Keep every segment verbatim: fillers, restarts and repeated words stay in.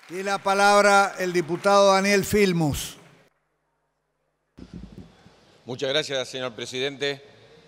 Tiene la palabra el diputado Daniel Filmus. Muchas gracias, señor presidente.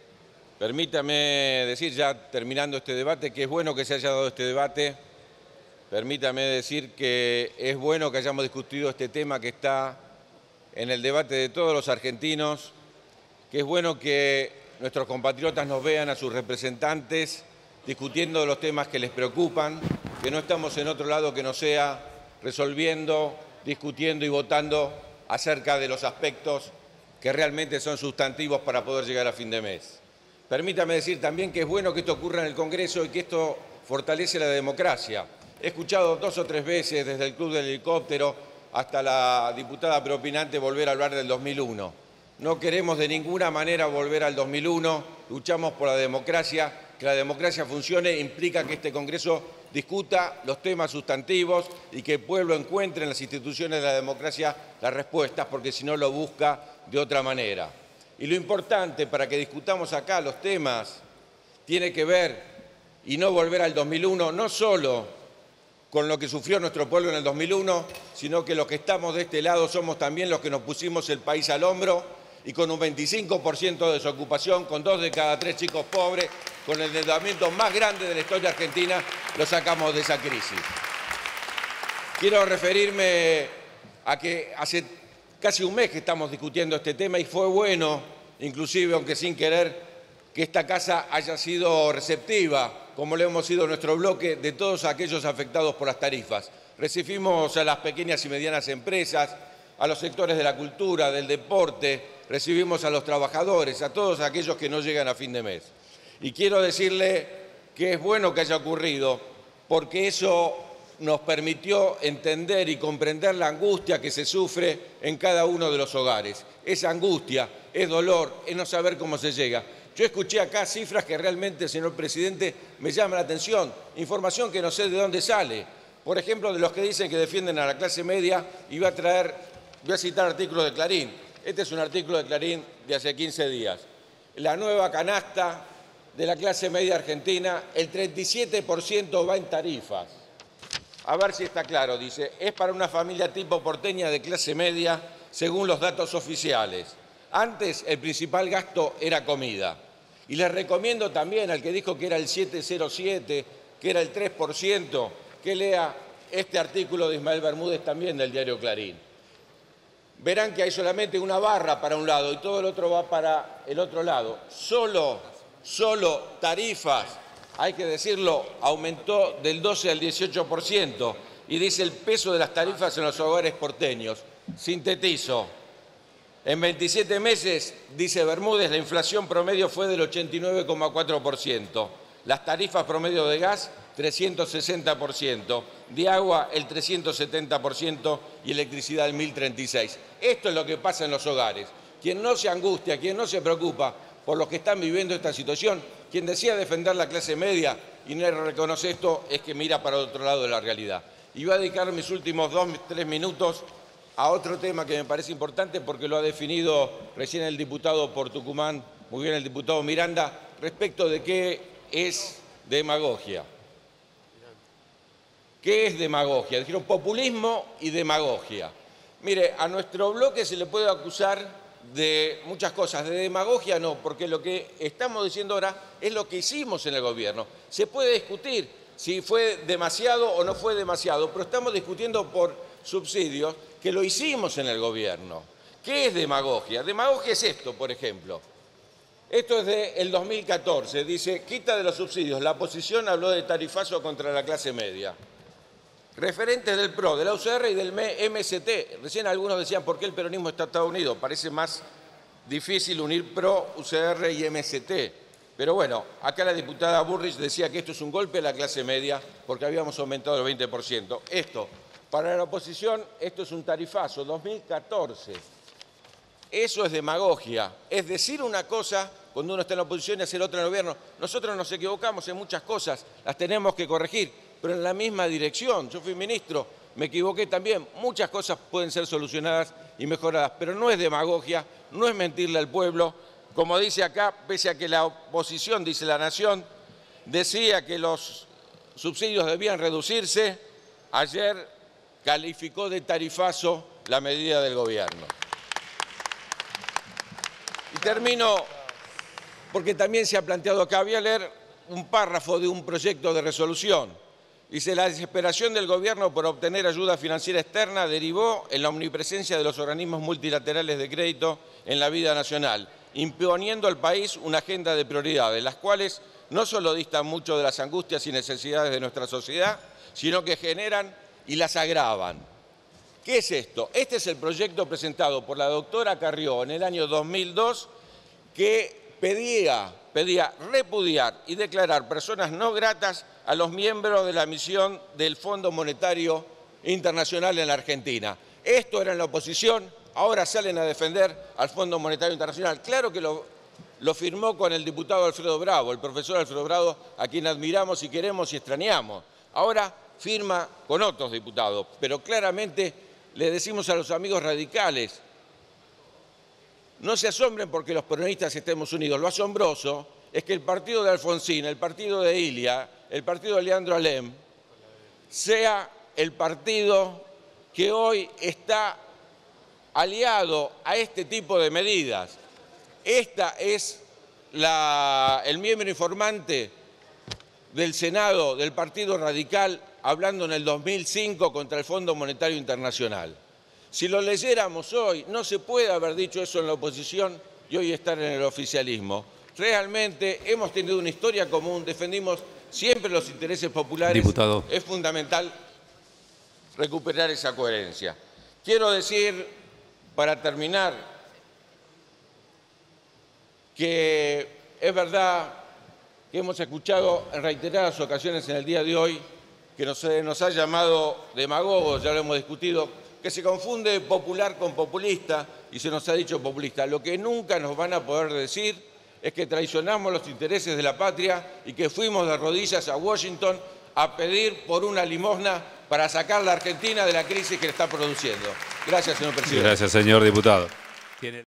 Permítame decir, ya terminando este debate, que es bueno que se haya dado este debate. Permítame decir que es bueno que hayamos discutido este tema que está en el debate de todos los argentinos, que es bueno que nuestros compatriotas nos vean a sus representantes discutiendo los temas que les preocupan, que no estamos en otro lado que no sea resolviendo, discutiendo y votando acerca de los aspectos que realmente son sustantivos para poder llegar a fin de mes. Permítame decir también que es bueno que esto ocurra en el Congreso y que esto fortalece la democracia. He escuchado dos o tres veces, desde el Club del Helicóptero hasta la diputada preopinante, volver a hablar del dos mil uno. No queremos de ninguna manera volver al dos mil uno, luchamos por la democracia. Que la democracia funcione implica que este Congreso discuta los temas sustantivos y que el pueblo encuentre en las instituciones de la democracia las respuestas, porque si no lo busca de otra manera. Y lo importante para que discutamos acá los temas tiene que ver, y no volver al dos mil uno, no solo con lo que sufrió nuestro pueblo en el dos mil uno, sino que los que estamos de este lado somos también los que nos pusimos el país al hombro y con un veinticinco por ciento de desocupación, con dos de cada tres chicos pobres, con el endeudamiento más grande de la historia argentina, lo sacamos de esa crisis. Quiero referirme a que hace casi un mes que estamos discutiendo este tema y fue bueno, inclusive, aunque sin querer, que esta casa haya sido receptiva, como lo hemos sido nuestro bloque, de todos aquellos afectados por las tarifas. Recibimos a las pequeñas y medianas empresas, a los sectores de la cultura, del deporte, recibimos a los trabajadores, a todos aquellos que no llegan a fin de mes. Y quiero decirle que es bueno que haya ocurrido, porque eso nos permitió entender y comprender la angustia que se sufre en cada uno de los hogares. Esa angustia, es dolor, es no saber cómo se llega. Yo escuché acá cifras que realmente, señor presidente, me llaman la atención, información que no sé de dónde sale. Por ejemplo, de los que dicen que defienden a la clase media, y voy a traer, voy a citar artículos de Clarín. Este es un artículo de Clarín de hace quince días. La nueva canasta de la clase media argentina, el treinta y siete por ciento va en tarifas. A ver si está claro, dice, es para una familia tipo porteña de clase media, según los datos oficiales. Antes el principal gasto era comida. Y les recomiendo también al que dijo que era el siete cero siete, que era el tres por ciento, que lea este artículo de Ismael Bermúdez también del diario Clarín. Verán que hay solamente una barra para un lado y todo el otro va para el otro lado. Solo, solo tarifas, hay que decirlo, aumentó del doce al dieciocho por ciento y dice el peso de las tarifas en los hogares porteños. Sintetizo. En veintisiete meses, dice Bermúdez, la inflación promedio fue del ochenta y nueve coma cuatro por ciento. Las tarifas promedio de gas, trescientos sesenta por ciento. De agua, el trescientos setenta por ciento y electricidad, el mil treinta y seis por ciento. Esto es lo que pasa en los hogares. Quien no se angustia, quien no se preocupa por los que están viviendo esta situación, quien decía defender la clase media y no reconoce esto, es que mira para otro lado de la realidad. Y voy a dedicar mis últimos dos, tres minutos a otro tema que me parece importante porque lo ha definido recién el diputado por Tucumán, muy bien el diputado Miranda, respecto de qué es demagogia. ¿Qué es demagogia? Dijeron populismo y demagogia. Mire, a nuestro bloque se le puede acusar de muchas cosas, de demagogia no, porque lo que estamos diciendo ahora es lo que hicimos en el gobierno. Se puede discutir si fue demasiado o no fue demasiado, pero estamos discutiendo por subsidios que lo hicimos en el gobierno. ¿Qué es demagogia? Demagogia es esto, por ejemplo. Esto es del dos mil catorce, dice, quita de los subsidios. La oposición habló de tarifazo contra la clase media. Referentes del P R O, de la U C R y del M S T. Recién algunos decían, ¿por qué el peronismo está en Estados Unidos? Parece más difícil unir P R O, U C R y M S T. Pero bueno, acá la diputada Burrich decía que esto es un golpe a la clase media porque habíamos aumentado el veinte por ciento. Esto, para la oposición, esto es un tarifazo, dos mil catorce. Eso es demagogia. Es decir una cosa cuando uno está en la oposición y hacer otra en el gobierno. Nosotros nos equivocamos en muchas cosas, las tenemos que corregir, pero en la misma dirección. Yo fui ministro, me equivoqué también. Muchas cosas pueden ser solucionadas y mejoradas, pero no es demagogia, no es mentirle al pueblo. Como dice acá, pese a que la oposición, dice La Nación, decía que los subsidios debían reducirse, ayer calificó de tarifazo la medida del gobierno. Y termino porque también se ha planteado acá, voy a leer un párrafo de un proyecto de resolución. Dice, la desesperación del gobierno por obtener ayuda financiera externa derivó en la omnipresencia de los organismos multilaterales de crédito en la vida nacional, imponiendo al país una agenda de prioridades, las cuales no solo distan mucho de las angustias y necesidades de nuestra sociedad, sino que generan y las agravan. ¿Qué es esto? Este es el proyecto presentado por la doctora Carrió en el año dos mil dos, que pedía, pedía repudiar y declarar personas no gratas a los miembros de la misión del Fondo Monetario Internacional en la Argentina. Esto era en la oposición, ahora salen a defender al Fondo Monetario Internacional. Claro que lo, lo firmó con el diputado Alfredo Bravo, el profesor Alfredo Bravo, a quien admiramos y queremos y extrañamos. Ahora firma con otros diputados, pero claramente le decimos a los amigos radicales, no se asombren porque los peronistas estemos unidos. Lo asombroso es que el partido de Alfonsín, el partido de Ilia, el partido de Leandro Alem, sea el partido que hoy está aliado a este tipo de medidas. Esta es la, el miembro informante del Senado del Partido Radical hablando en el dos mil cinco contra el Fondo Monetario Internacional. Si lo leyéramos hoy, no se puede haber dicho eso en la oposición y hoy estar en el oficialismo. Realmente hemos tenido una historia común, defendimos siempre los intereses populares. Diputado. Es fundamental recuperar esa coherencia. Quiero decir, para terminar, que es verdad que hemos escuchado en reiteradas ocasiones en el día de hoy que nos, nos ha llamado demagogos, ya lo hemos discutido, que se confunde popular con populista y se nos ha dicho populista. Lo que nunca nos van a poder decir es que traicionamos los intereses de la patria y que fuimos de rodillas a Washington a pedir por una limosna para sacar a la Argentina de la crisis que le está produciendo. Gracias, señor presidente. Gracias, señor diputado.